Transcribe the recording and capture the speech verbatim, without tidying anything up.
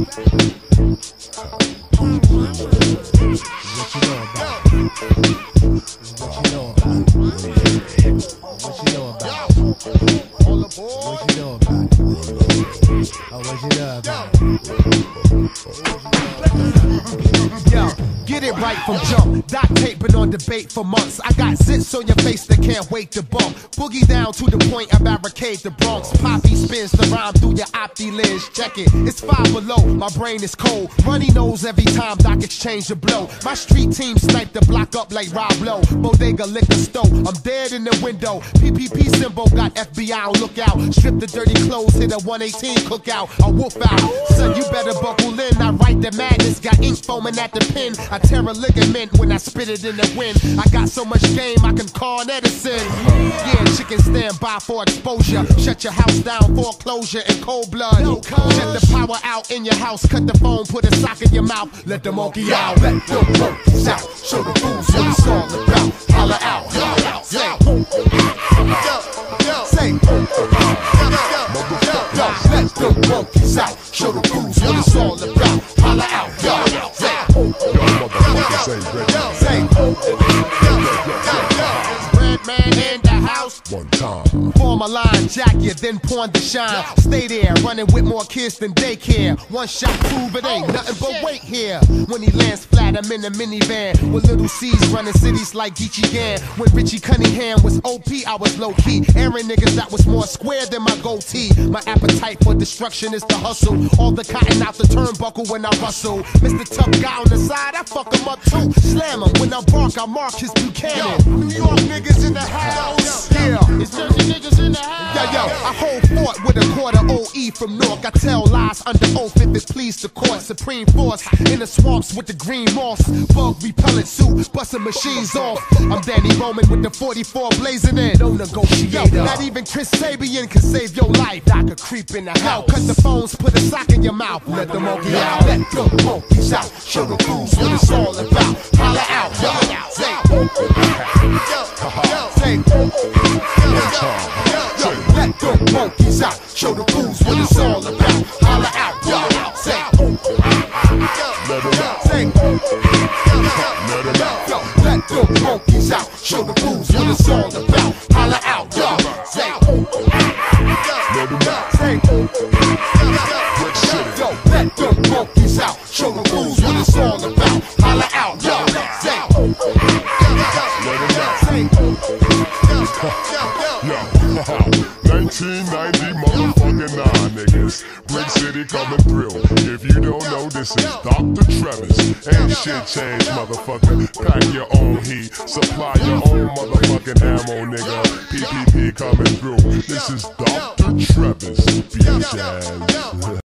What you know about it? What you know about it? What you know about it? What you know about it? Oh, what you know about it? Yo, get it right from jump. Doc taping on debate for months. I got zits on your face that can't wait to bump. Boogie down to the point I barricade the Bronx. Poppy spins the rhyme through your opti lens. Check it, it's five below. My brain is cold. Runny nose every time Doc exchange a blow. My street team snipe the block up like Rob Lowe. Bodega liquor store. I'm dead in the window. P P P symbol got F B I on lookout. Strip the dirty clothes, hit a one eighteen cookout. I wolf out. Son, you better buckle in. I write the madness. Got ink foaming at the pen. I tear a ligament when I spit it in the wind. I got so much game I can call Edison. Yeah, chicken stand by for exposure. Shut your house down, foreclosure in cold blood. Shut the power out in your house. Cut the phone, put a sock in your mouth. Let the monkey out. Let the monkeys out. Show the fools what it's all about. Holla out, holla out. Say, say, let the monkeys out. Show the fools what it's all about. Holla out, yo, say, say, Red man in the house. One time. Form a line, jack you, then pawn the shine. Stay there, running with more kids than daycare. One shot prove it ain't nothing but weight here. When he lands flat, I'm in a minivan with little C's running cities like Geechee Gan. When Richie Cunningham was O P, I was low key. Aaron niggas that was more square than my goatee. My appetite for destruction is the hustle. All the cotton out the turnbuckle when I rustle. Mister Tough Guy on the side, I fuck him up too. Slam him when I bark, I mark his Buchanan. New York niggas in the house. Yeah, it's Jersey niggas in the house. Yo, yo, I hold fort with a quarter O E from Newark. I tell lies under oath if it please the court. Supreme force in the swamps with the green moss. Bug repellent suit, busting machines off. I'm Danny Roman with the forty-four blazing in. No negotiator. Yo, not even Chris Sabian can save your life. I could creep in the house. Cut the phones, put a sock in your mouth. Let the monkey out. Let the monkeys out. Show the fools what it's all about. Holla out. Holla out. Say, say, let the monkeys out. Show the fools what it's all about. Holla out. Say, Let it out. say, Let it out. let the monkeys out. Show the fools what it's all about. Holla out. Say, Let it out. say, Brick City. yo, let the monkeys out. Show the fools what it's all about. Holla out. Say, Let it out. say, Yo, nineteen ninety motherfucking nine, niggas. Brick City coming through. If you don't know, this is Doctor Travis. Ain't shit changed, motherfucker. Pack your own heat. Supply your own motherfucking ammo, nigga. P P P coming through. This is Doctor Travis. Bitch ass.